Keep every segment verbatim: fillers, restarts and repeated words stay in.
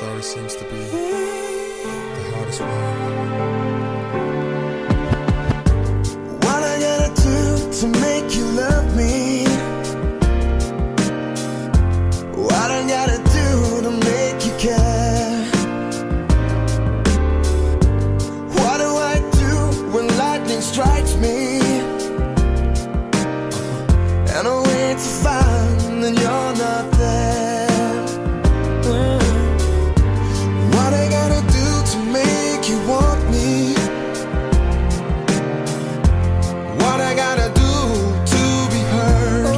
Sorry seems to be the hardest word. What I gotta do to make you love me? What I gotta do to make you care? What do I do when lightning strikes me? And I wait to find that you're not there. What I gotta do to make you want me? What I gotta do to be heard?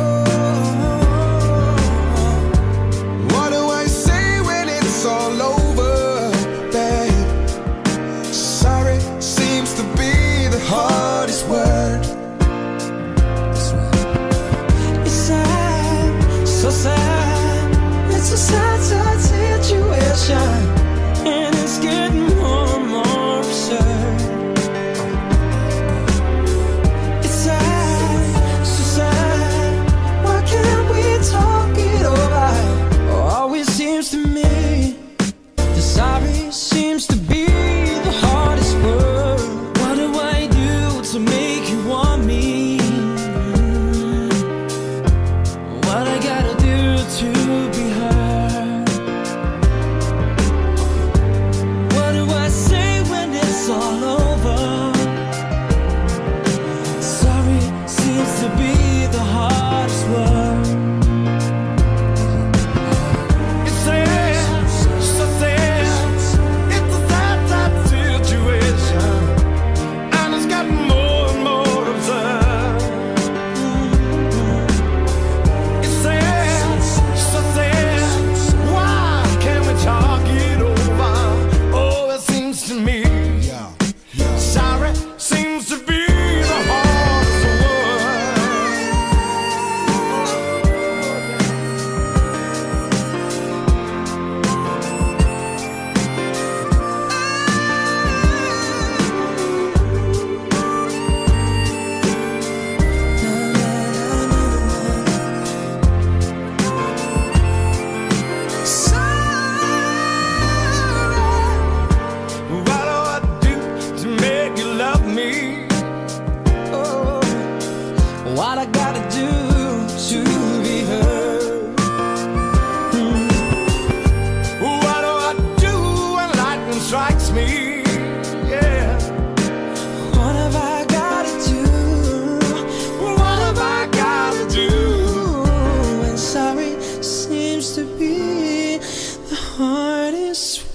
What do I say when it's all over, babe? Sorry seems to be the hardest word. It's sad, so sad. It's a sad, sad situation, and it's getting more and more absurd. It's sad, so sad. Why can't we talk it over? Always seems to me the sorry seems to be the hardest word. What do I do to make you want me? What I gotta do to be heard? What do I say when it's all over? Sorry seems to be the hardest word. It's sad, so sad. It's a sad, sad situation, and it's gotten more and more absurd. It's sad, so sad. Why can't we talk it over? Oh, it seems to me sorry seems to be the hardest word. What do I do to make you love me? Oh, what I gotta do to be heard? Hmm. What do I do when lightning strikes me? Yeah. What have I gotta do? What have I gotta do? And sorry seems to be the hardest